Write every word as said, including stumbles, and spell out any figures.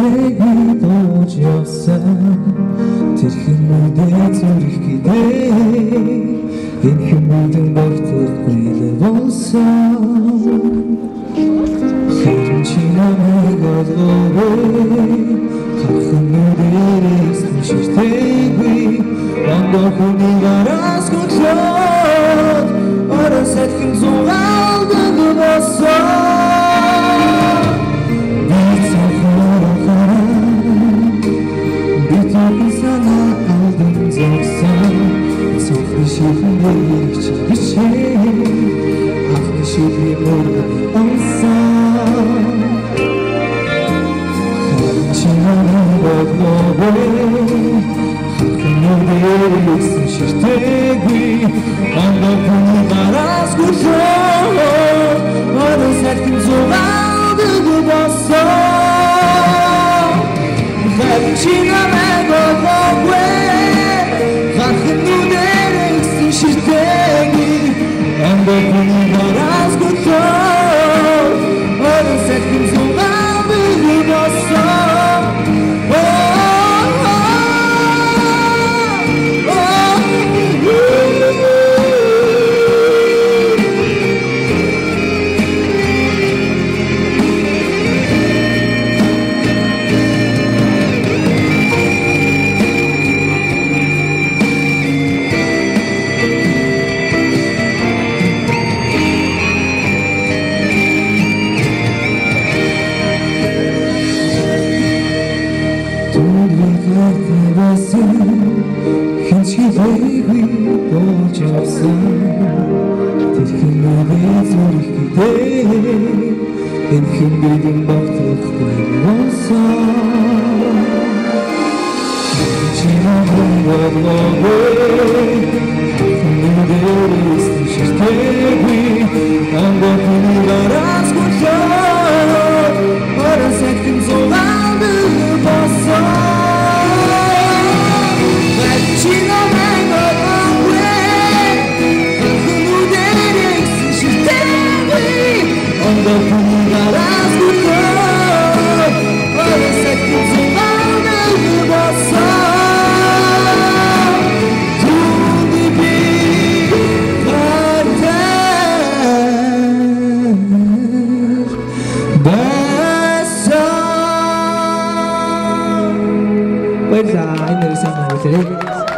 ширтээгүй дууж явсан тэрхэн үдээ зүрх гэдэг энэ хүмүүдэн багтахгүй л болсон хэрэн чи намайг олгоогүй хархан үдээрээс ширтээгүй ондоо хүний гараас гутлаад орос адхин зугаалдаг болсон Ахны шилний мөрдөг онсон харин чи намайг олгоогүй хархан үдээрээс ширтээгүй ондоо хүний гараас гутлаад орос адхин зугаалдаг болсон харин чи намайг олгоогүй хархан үдээрээс ширтээгүй ондоо хүний гараас гутлаад орос адхин зугаалдаг болсон Хэн ч хэлээгүй дууж явсан тэрхэн үдээ зүрх гэдэг энэ хүмүүдэн багтахгүй болсон чи намайг олгоогүй хархан үдээрээс ширтээгүй ондоо хүний гараас гутлаад орос адхин зугаалдаг болсон Where's the I know some of it?